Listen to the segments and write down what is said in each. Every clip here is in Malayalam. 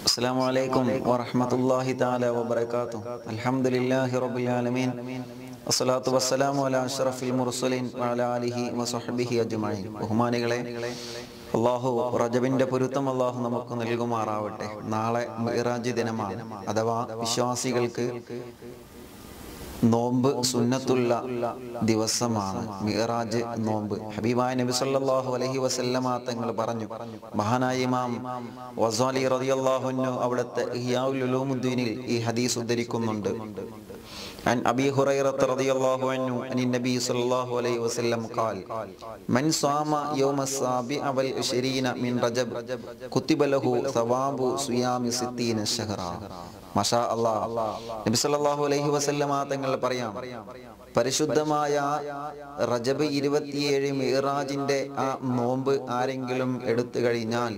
السلام عليكم ورحمة الله تعالى وبركاته. الحمد لله رب العالمين والصلاة والسلام على أشرف المرسلين وعلى آله وصحبه أجمعين. ബഹുമാനികളെ, അല്ലാഹു റജബിന്റെ പൊരുത്തം അല്ലാഹു നമുക്ക് നൽകുമാറാവട്ടെ. നാളെ മിഅ്റാജ് ദിനമാണ്, അഥവാ വിശ്വാസികൾക്ക് നോമ്പ് സുന്നത്തുള്ള ദിവസമാണ് മിഅ്റാജ് നോമ്പ്. ഹബീബായ നബി സല്ലല്ലാഹു അലൈഹി വസല്ലമ തങ്ങൾ പറഞ്ഞു, മഹാനായ ഇമാം വസാലി റളിയല്ലാഹു അൻഹു അവിടുത്തെ ഇഹ്യാഉൽ ഉലൂമുദ്ദീനിൽ ഈ ഹദീസ് ഉദ്ധരിക്കുന്നുണ്ട്. عن أبي هريرة رضي الله عنه عن النبي صلى الله عليه وسلم قال من صام يوم السابع والعشرين من رجب كتب له ثواب صيام 60 شهرا. മാഷാ അല്ലാഹ്. നബി സല്ലല്ലാഹു അലൈഹി വസല്ലമ തങ്ങൾ പറയാം, പരിശുദ്ധമായ റജബ് 27 മിഅ്റാജിന്റെ ആ നോമ്പ് ആരെങ്കിലും എടുത്തു കഴിഞ്ഞാൽ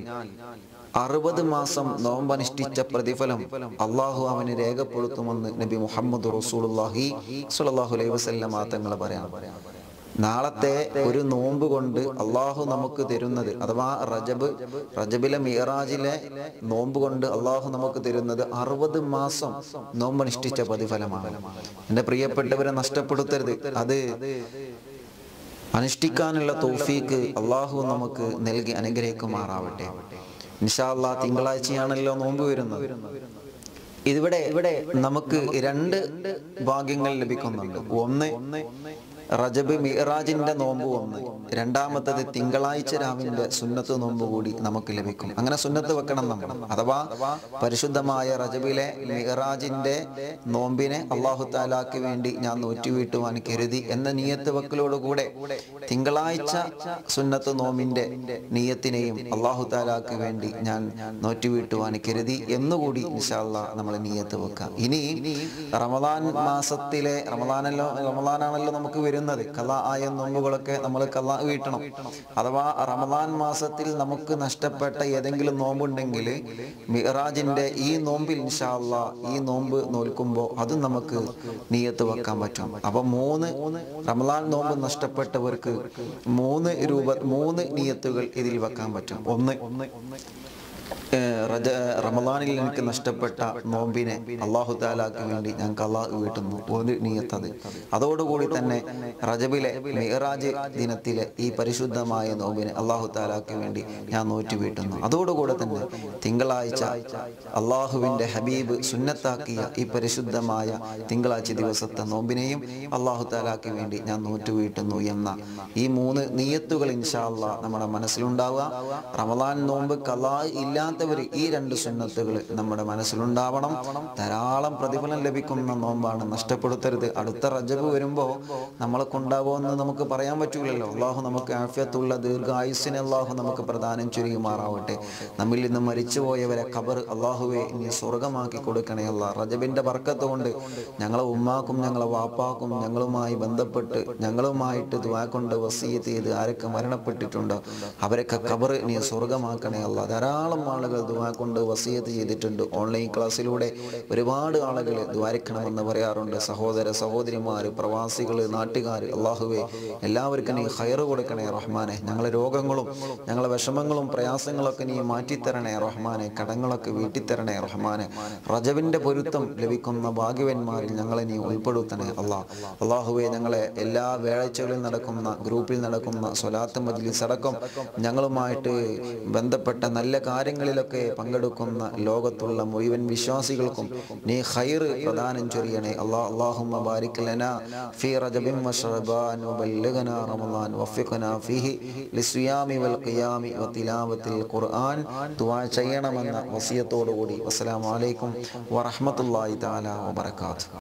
60 മാസം നോമ്പനുഷ്ഠിച്ച പ്രതിഫലം അള്ളാഹു അവന് രേഖപ്പെടുത്തുമെന്ന് നബി മുഹമ്മദ് റസൂലുള്ളാഹി സ്വല്ലല്ലാഹു അലൈഹി വസല്ലമ തങ്ങൾ പറയാം. നാളത്തെ ഒരു നോമ്പ് കൊണ്ട് അള്ളാഹു നമുക്ക് തരുന്നത്, അഥവാ റജബിലെ മിഅ്റാജിലെ നോമ്പ് കൊണ്ട് അള്ളാഹു നമുക്ക് തരുന്നത് 60 മാസം നോമ്പനുഷ്ഠിച്ച പ്രതിഫലമാണ്. എൻ്റെ പ്രിയപ്പെട്ടവരെ, നഷ്ടപ്പെടുത്തരുത്. അത് അനുഷ്ഠിക്കാനുള്ള തൗഫീക്ക് അള്ളാഹു നമുക്ക് നൽകി അനുഗ്രഹിക്കുമാറാവട്ടെ. ഇൻഷാ അല്ലാഹ് തിങ്കളാഴ്ചയാണല്ലോ നോമ്പ് വരുന്നത്. ഇവിടെ നമുക്ക് 2 ഭാഗ്യങ്ങൾ ലഭിക്കുന്നുണ്ട്. ഒന്ന്, റജബ് മിഅ്റാജിന്റെ നോമ്പ് ഒന്ന്. രണ്ടാമത്തത് തിങ്കളാഴ്ച രാവിന്റെ സുന്നത്ത് നോമ്പ് കൂടി നമുക്ക് ലഭിക്കും. അങ്ങനെ സുന്നത്ത് വെക്കണം നമ്മൾ. അഥവാ പരിശുദ്ധമായ റജബിലെ മിഅ്റാജിന്റെ നോമ്പിനെ അല്ലാഹു തആലാക്ക് വേണ്ടി ഞാൻ നോറ്റുവീട്ടുവാൻ കരുതി എന്ന നിയ്യത്ത് വെക്കലോടുകൂടെ തിങ്കളാഴ്ച സുന്നത്ത് നോമ്പിന്റെ നിയ്യത്തിനെയും അല്ലാഹു തആലാക്ക് വേണ്ടി ഞാൻ നോറ്റുവീട്ടുവാൻ കരുതി എന്നുകൂടി ഇൻഷാ അല്ലാഹ് നമ്മൾ നിയ്യത്ത് വെക്കാം. ഇനി റമദാൻ മാസത്തിലെ റമദാനാണല്ലോ നമുക്ക് വരുന്നത്. ഖളാ ആയ നോമ്പുകളൊക്കെ നമ്മൾ ഖളാ വീട്ടണം. അഥവാ റമദാൻ മാസത്തിൽ നമുക്ക് നഷ്ടപ്പെട്ട ഏതെങ്കിലും നോമ്പുണ്ടെങ്കിൽ മിഅ്റാജിന്റെ ഈ നോമ്പിൽ ഇൻഷാ അല്ലാഹ് ഈ നോമ്പ് നോൽക്കുമ്പോൾ അത് നമുക്ക് നിയ്യത്ത് വെക്കാൻ പറ്റും. അപ്പൊ 3 റമദാൻ നോമ്പ് നഷ്ടപ്പെട്ടവർക്ക് 3 നിയ്യത്തുകൾ ഇതിൽ വെക്കാൻ പറ്റും. ഒന്ന്, റമദാനിൽ എനിക്ക് നഷ്ടപ്പെട്ട നോമ്പിനെ അല്ലാഹു തആലാക്ക് വേണ്ടി ഞാൻ ഖളാ വീട്ടുന്നു, ഒരു നിയ്യത്ത്. അതോടുകൂടി തന്നെ റജബിലെ മിഅ്റാജ് ദിനത്തിലെ ഈ പരിശുദ്ധമായ നോമ്പിനെ അല്ലാഹു തആലാക്ക് വേണ്ടി ഞാൻ നോറ്റുവീട്ടുന്നു. അതോടുകൂടെ തന്നെ തിങ്കളാഴ്ച അള്ളാഹുവിന്റെ ഹബീബ് സുന്നത്താക്കിയ ഈ പരിശുദ്ധമായ തിങ്കളാഴ്ച ദിവസത്തെ നോമ്പിനെയും അല്ലാഹു തആലാക്ക് വേണ്ടി ഞാൻ നോറ്റുവീട്ടുന്നു എന്ന ഈ 3 നിയ്യത്തുകൾ ഇൻഷാ അല്ലാഹ് നമ്മുടെ മനസ്സിലുണ്ടാവുക. റമദാൻ നോമ്പ് ഖളാ ഇല്ലാത്തവർ ഈ 2 സുന്നത്തുകൾ നമ്മുടെ മനസ്സിലുണ്ടാവണം. ധാരാളം പ്രതിഫലം ലഭിക്കുന്ന നോമ്പാണ്, നഷ്ടപ്പെടുത്തരുത്. അടുത്ത റജബ് വരുമ്പോ നമ്മളെ കൊണ്ടാവുമെന്ന് നമുക്ക് പറയാൻ പറ്റൂലല്ലോ. അള്ളാഹു നമുക്ക് ആഫിയത്തുള്ള ദീർഘായുസ്സിനെ അള്ളാഹു നമുക്ക് പ്രദാനം ചുരിയുമാറാവട്ടെ. നമ്മിൽ നിന്ന് മരിച്ചുപോയവരെ ഖബർ അള്ളാഹുവെ നീ സ്വർഗമാക്കി കൊടുക്കണേ അല്ലാഹ്. റജബിന്റെ ബർക്കത്ത് കൊണ്ട് ഞങ്ങളെ ഉമ്മാക്കും ഞങ്ങളെ വാപ്പാക്കും ഞങ്ങളുമായി ബന്ധപ്പെട്ട് ഞങ്ങളുമായിട്ട് ദുആ കൊണ്ട് വസിയത്ത് ചെയ്ത് ആരൊക്കെ മരണപ്പെട്ടിട്ടുണ്ടോ അവരൊക്കെ ഖബർ നീ സ്വർഗമാക്കണേ അല്ലാഹ്. ധാരാളം ആളുകൾ ദുആ കൊണ്ട് വസിയത്ത് ചെയ്തിട്ടുണ്ട്. ഓൺലൈൻ ക്ലാസ്സിലൂടെ ഒരുപാട് ആളുകൾ ദ്വാരിക്കണമെന്ന് പറയാറുണ്ട്. സഹോദര സഹോദരിമാര്, പ്രവാസികള്, നാട്ടുകാർ, അള്ളാഹുവെ എല്ലാവർക്കും നീ ഖൈറ് കൊടുക്കണേ റഹ്മാനെ. ഞങ്ങളെ രോഗങ്ങളും ഞങ്ങളെ വിഷമങ്ങളും പ്രയാസങ്ങളൊക്കെ നീ മാറ്റിത്തരണേ റഹ്മാനെ. കടങ്ങളൊക്കെ വീട്ടിത്തരണേ റഹ്മാനെ. റജബിന്റെ പൊരുത്തം ലഭിക്കുന്ന ഭാഗ്യവന്മാരിൽ ഞങ്ങളെ നീ ഉൾപ്പെടുത്തണേ അല്ലാഹ്. അള്ളാഹുവെ, ഞങ്ങളെ എല്ലാ വേളാഴ്ചകളിൽ നടക്കുന്ന ഗ്രൂപ്പിൽ നടക്കുന്ന സ്വലാത്ത് മജ്ലിസ് അടക്കം ഞങ്ങളുമായിട്ട് ബന്ധപ്പെട്ട നല്ല കാര്യങ്ങളിലൊക്കെ പങ്കെടുക്കുന്ന ലോകത്തുള്ള മുഴുവൻ വിശ്വാസികൾക്കും നീ ഖൈറ് പ്രദാനം ചൊരിയണേ അല്ലാഹ്. അല്ലാഹുമ്മ ബാരിക് ലനാ ഫീ റജബിൻ വശഅബാൻ വബല്ലിഗ്നാ റമളാൻ വഫിഖ്നാ ഫീഹി ലിസ്വിയാമി വൽ ഖിയാമി വതിലാവത്തിൽ ഖുർആൻ ദുആ ചെയ്യണമെന്ന വസിയത്തോടുകൂടി അസ്സലാമു അലൈക്കും വറഹ്മത്തുള്ളാഹി തആല വബറകാതുഹു.